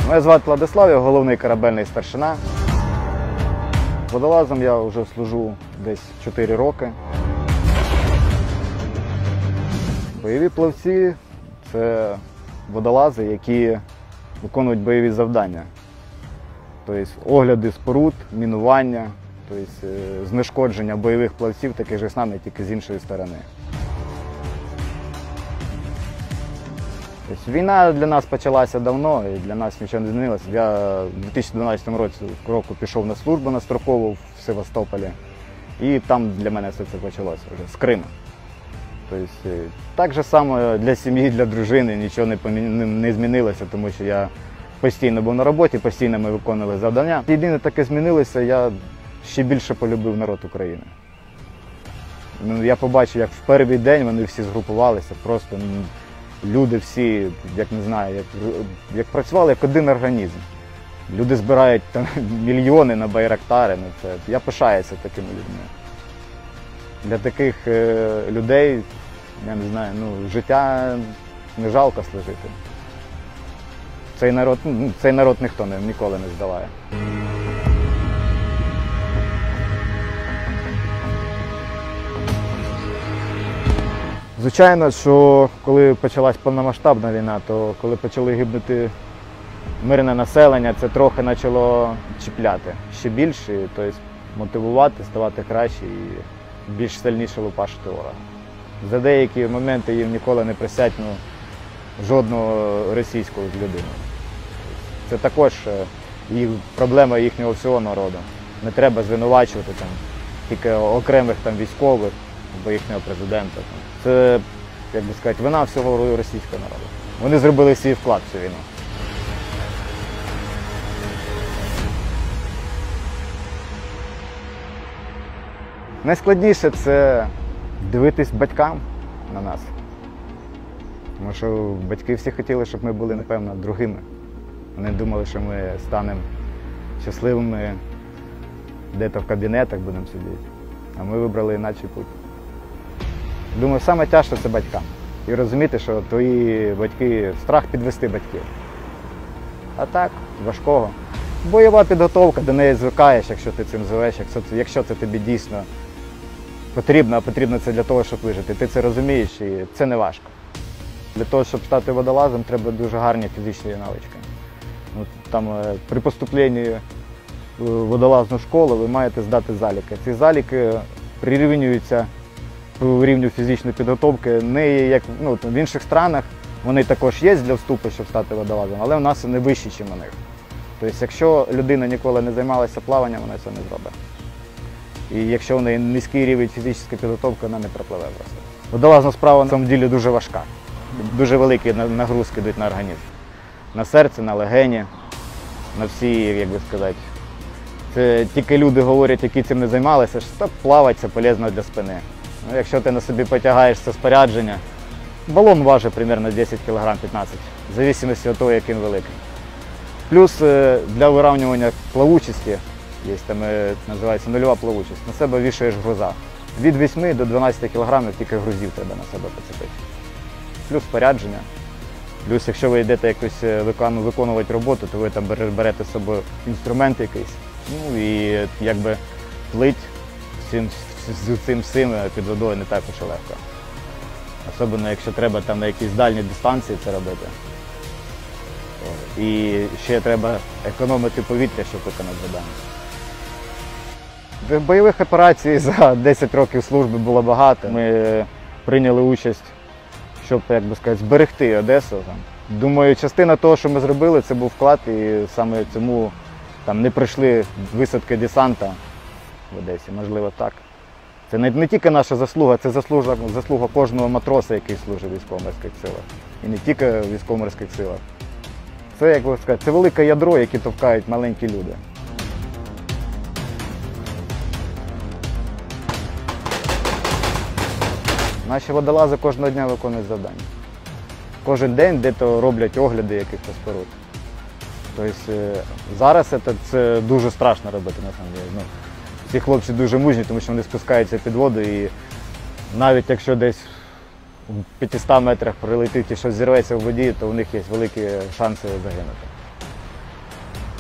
Мене звати Владислав, я головний корабельний старшина. Водолазом я вже служу десь 4 роки. Бойові плавці – це водолази, які виконують бойові завдання. Тобто огляди споруд, мінування, тобто знешкодження бойових плавців, таких же самих, тільки з іншої сторони. Тобто війна для нас почалася давно і для нас нічого не змінилося. Я у 2012 році пішов на службу на строкову в Севастополі, і там для мене все це почалося вже з Криму. Тобто, так же само для сім'ї, для дружини нічого не змінилося, тому що я постійно був на роботі, постійно ми виконували завдання. Єдине таке змінилося, я ще більше полюбив народ України. Я побачив, як в перший день вони всі згрупувалися, просто люди всі, як не знаю, як працювали як один організм. Люди збирають там мільйони на байрактари. Я пишаюся такими людьми. Для таких людей, я не знаю, життя не жалко служити. Цей народ ніхто ніколи не здаває. Звичайно, що коли почалась повномасштабна війна, то коли почали гибнути мирне населення, це трохи почало чіпляти ще більше, тобто мотивувати, ставати краще і більш сильніше лупашити ворога. За деякі моменти їм ніколи не присять жодного російського людину. Це також проблема їхнього всього народу. Не треба звинувачувати тільки окремих військових або їхнього президента. Це, як би сказати, вина всього російського народу. Вони зробили свій вклад в цю війну. Найскладніше – це дивитись батькам на нас. Тому що батьки всі хотіли, щоб ми були, напевно, другими. Вони думали, що ми станемо щасливими, де-то в кабінетах будемо сидіти. А ми вибрали інакший путь. Думаю, саме тяжче – це батькам. І розуміти, що твої батьки, страх підвести батьків. А так, важкого. Бойова підготовка, до неї звикаєш, якщо ти цим живеш, якщо це тобі дійсно потрібно, а потрібно це для того, щоб вижити. Ти це розумієш і це не важко. Для того, щоб стати водолазом, треба дуже гарні фізичні навички. При поступленні в водолазну школу ви маєте здати заліки. Ці заліки прирівнюються по рівню фізичної підготовки. Не як в інших странах вони також є для вступу, щоб стати водолазом, але у нас вони вищі, ніж у них. Тобто, якщо людина ніколи не займалася плаванням, вона це не зробить. І якщо в неї низький рівень фізичної підготовки, вона не пропливе просто. Водолазна справа на самом деле дуже важка. Дуже великі нагрузки йдуть на організм. На серце, на легені, на всі, як би сказати. Це тільки люди говорять, які цим не займалися, що плавати це полезно для спини. Якщо ти на собі потягаєш це спорядження, балон важить приблизно 10 кг 15 в залежності від того, який він великий. Плюс для вирівнювання плавучості, є там, називається нульова плавучість, на себе вішаєш груза. Від 8 до 12 кг тільки грузів треба на себе поцепити. Плюс спорядження. Плюс, якщо ви йдете якусь виконувати роботу, то ви там берете з собою інструмент якийсь. І якби плить з цим всім під водою не так уж і легко. Особливо, якщо треба там на якійсь дальній дистанції це робити. І ще треба економити повітря, щоб виконати завдання. Бойових операцій за 10 років служби було багато. Ми прийняли участь, щоб, як би сказати, зберегти Одесу. Думаю, частина того, що ми зробили, це був вклад, і саме цьому не пройшли висадки десанта в Одесі, можливо так. Це не тільки наша заслуга, це заслуга кожного матроса, який служить в військово-морських силах. І не тільки в військово-морських силах. Це, як би сказати, це велике ядро, яке товкають маленькі люди. Наші водолази кожного дня виконують завдання. Кожен день десь роблять огляди якихось споруд. Тобто зараз це дуже страшно робити, насправді. Ці хлопці дуже мужні, тому що вони спускаються під воду і навіть якщо десь у 500 метрах прилетить і щось зірветься в воді, то у них є великі шанси загинути.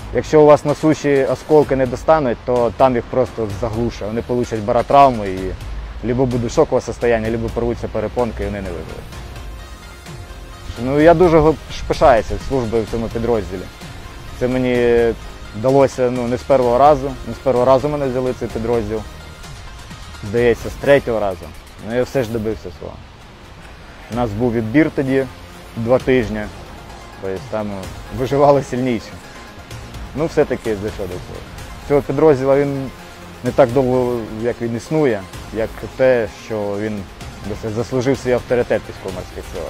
Якщо у вас на суші осколки не достануть, то там їх просто заглушать. Вони отримують баротравму і або буде шокове состояння, або порвуться перепонки і вони не виживуть. Ну, я дуже пишаюся службою в цьому підрозділі. Це мені вдалося не з першого разу. Не з першого разу мене взяли цей підрозділ. Здається, з третього разу. Ну, я все ж добився свого. У нас був відбір тоді 2 тижні. Тобто там виживали сильніші. Ну, все-таки дійшов до цього. Цього підрозділу він не так довго, як він існує, як те, що він заслужив свій авторитет в військово-морських силах.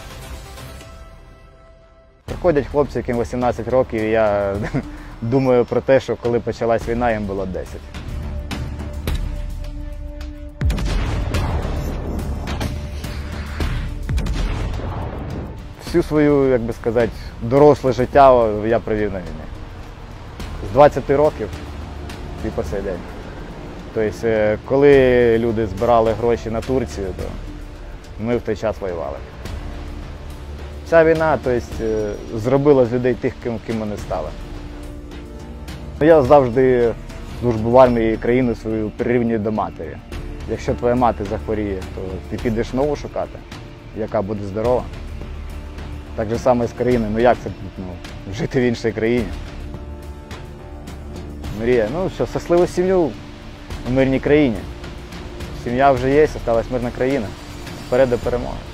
Приходять хлопці, яким 18 років, і я думаю про те, що коли почалась війна, їм було 10. Всю свою, як би сказати, доросле життя я провів на війні. З 20 років і по сей день. Тобто, коли люди збирали гроші на Турцію, то ми в той час воювали. Ця війна, зробила з людей тих, ким вони стали. Я завжди службу в армії країну свою прирівнюю до матері. Якщо твоя мати захворіє, то ти підеш нову шукати, яка буде здорова. Так же само і з країною. Як це жити в іншій країні? Мрія. Щасливу сім'ю в мирній країні. Сім'я вже є, залишилась мирна країна. Вперед до перемоги.